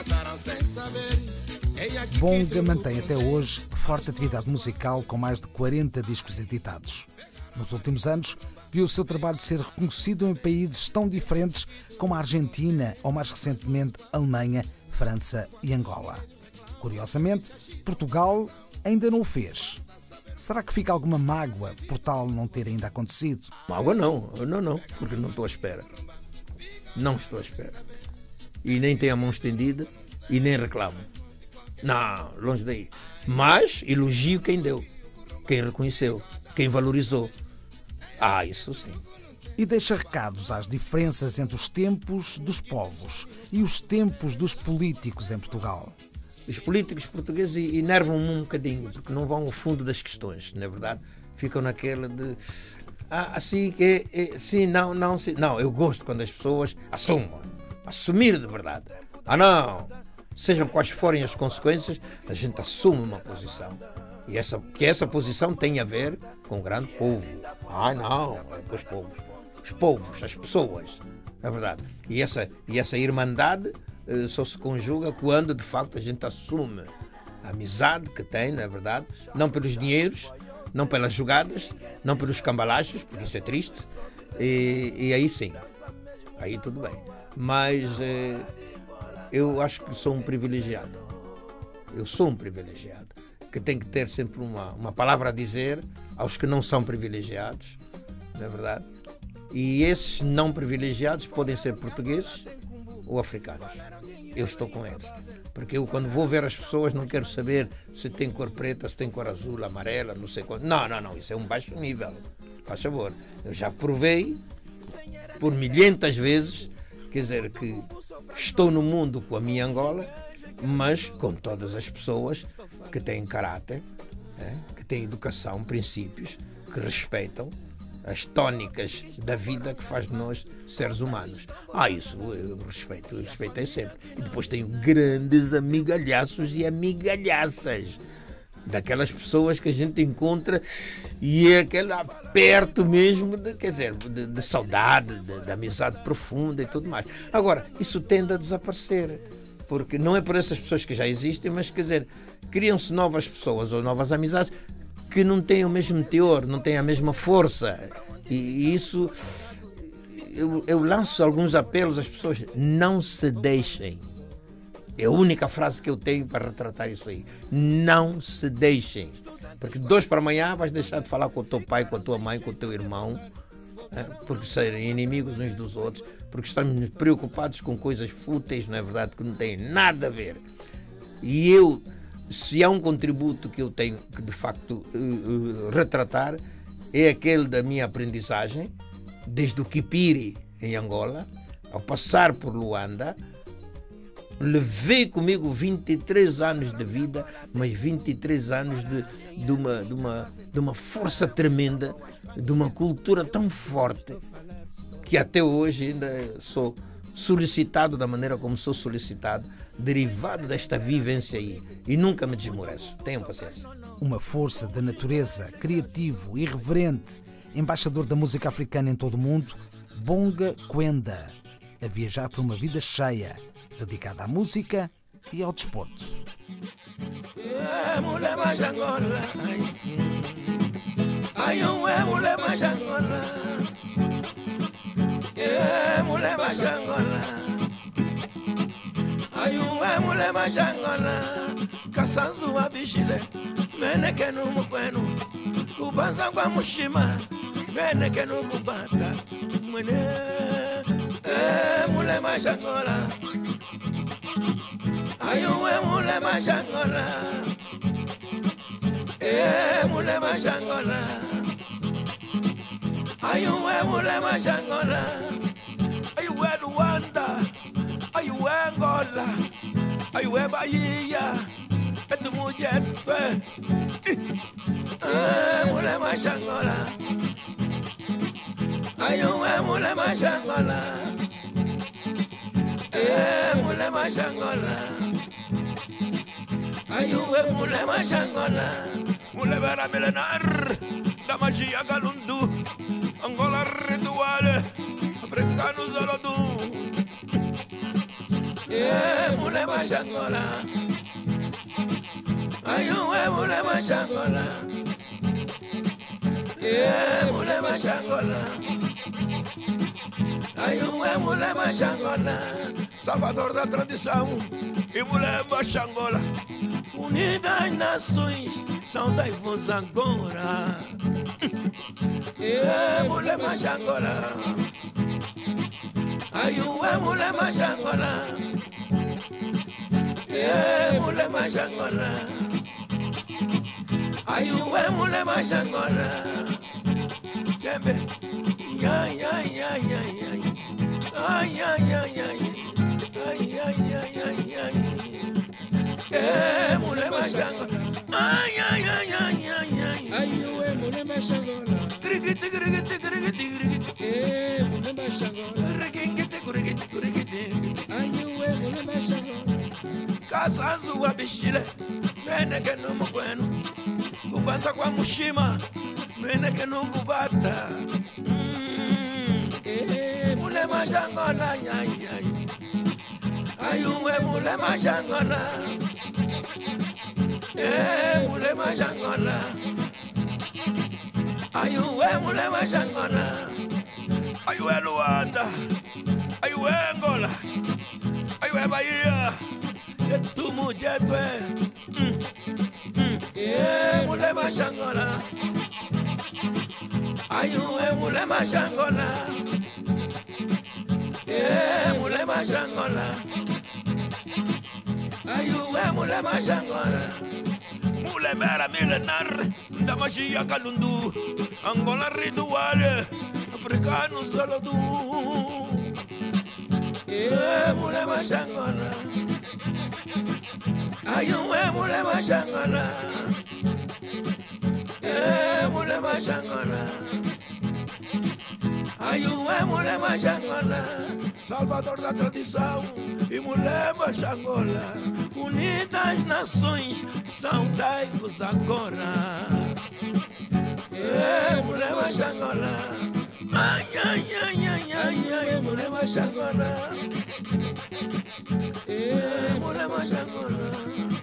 Bonga mantém até hoje forte atividade musical com mais de 40 discos editados. Nos últimos anos, viu o seu trabalho ser reconhecido em países tão diferentes como a Argentina ou, mais recentemente, a Alemanha, França e Angola. Curiosamente, Portugal ainda não o fez. Será que fica alguma mágoa por tal não ter ainda acontecido? Mágoa não, porque não estou à espera. Não estou à espera. E nem tenho a mão estendida e nem reclamo. Não, longe daí. Mas elogio quem deu, quem reconheceu, quem valorizou. Isso sim. E deixa recados às diferenças entre os tempos dos povos e os tempos dos políticos em Portugal. Os políticos portugueses enervam-me um bocadinho, porque não vão ao fundo das questões, na verdade. Ficam naquela de... assim que sim, não, sim. Não, eu gosto quando as pessoas assumir de verdade. Não, sejam quais forem as consequências, a gente assume uma posição. E essa posição tem a ver com o grande povo. Não, é com os povos. Os povos, as pessoas, é verdade. E essa irmandade só se conjuga quando de facto a gente assume a amizade que tem, não é verdade? Não pelos dinheiros, não pelas jogadas, não pelos cambalachos, porque isso é triste. E aí sim, aí tudo bem. Mas eu acho que sou um privilegiado. Eu sou um privilegiado que tem que ter sempre uma palavra a dizer aos que não são privilegiados, não é verdade? E esses não privilegiados podem ser portugueses ou africanos. Eu estou com eles. Porque eu, quando vou ver as pessoas, não quero saber se tem cor preta, se tem cor azul, amarela, não sei quanto. Não, isso é um baixo nível. Faz favor. Eu já provei por milhentas vezes, quer dizer, que estou no mundo com a minha Angola, mas com todas as pessoas que têm caráter, que têm educação, princípios, que respeitam as tónicas da vida que faz de nós seres humanos. Isso eu respeitei sempre. E depois tenho grandes amigalhaços e amigalhaças, daquelas pessoas que a gente encontra e é aquele aperto mesmo de saudade, de amizade profunda e tudo mais. Agora, isso tende a desaparecer, porque não é por essas pessoas que já existem, mas quer dizer, criam-se novas pessoas ou novas amizades que não têm o mesmo teor, não têm a mesma força. E isso, eu lanço alguns apelos às pessoas: não se deixem. É a única frase que eu tenho para retratar isso aí. Não se deixem. Porque de hoje para amanhã vais deixar de falar com o teu pai, com a tua mãe, com o teu irmão, porque serem inimigos uns dos outros, porque estamos preocupados com coisas fúteis, não é verdade, que não têm nada a ver. E eu, se há um contributo que eu tenho que de facto retratar, é aquele da minha aprendizagem, desde o Kipiri, em Angola, ao passar por Luanda. Levei comigo 23 anos de vida, mas 23 anos de uma força tremenda, de uma cultura tão forte, que até hoje ainda sou solicitado da maneira como sou solicitado, derivado desta vivência aí. E nunca me desmoreço. Tenham paciência. Uma força da natureza, criativo, irreverente, embaixador da música africana em todo o mundo, Bonga Kwenda, a viajar por uma vida cheia, dedicada à música e ao desporto. Kasanzu abishile meneke numukwenu kubanza kwa mushima meneke numubata mwene mule mashangola ayuwe mule mashangola mule mashangola ayuwe mule mashangola ayuwe Luanda ayuwe Angola ayuwe Bahia etumujete mule mashangola ayuwe mule mashangola mule mashangola ayuwe mule mashangola mule vera milenar da magia galundu Angola ritual africano zolodu mule mulher machangola. Ai, mulher machangola. Mulher machangola. Ai, mulher machangola. Salvador da tradição e mulher machangola. Unidas nações, saudai-vos agora. Mulher machangola. Ai, mulher machangola. Mulher machangola. Ai, mulher machangola. Jembe. Ai, ai, ai, ai, ai. Ai, ai, ai, ai. Ai, ai, ai, ai, ai. Mulher machangola. Ai, ai, ai, ai, ai, ai. Ai, mulher machangola. Grigiti, grigiti, grigiti, grigiti. Mulher machangola. Grigiti, grigiti, grigiti. Ai, mulher machangola. Kasanzu wa bishile. Meneke no mukwenu. Kubanza kwa mushima. Meneke no kubata. Mulher machangola, ai, ai. Ai, mulher machangola. Mulher machangola. Ai, mulher machangola. Ai, Luanda. Ai, Angola. Ai, Bahia. E tu mulher tu mulher machangola. Ai, mulher machangola. Mulher machangola. Ai, mulher machangola. Mulher mera milenar da magia Kalundu. Angola ritual africano solo tu. Mulher machangola. Ai, mulher machangola. Mulher machangola. Ai, mulher machangola. Salvador da tradição e mulher machangola. Unidas nações, saudai-vos agora. Mulher machangola. Ai, ai, ai, ai, ai, ai, mulher machangola. Mulher machangola.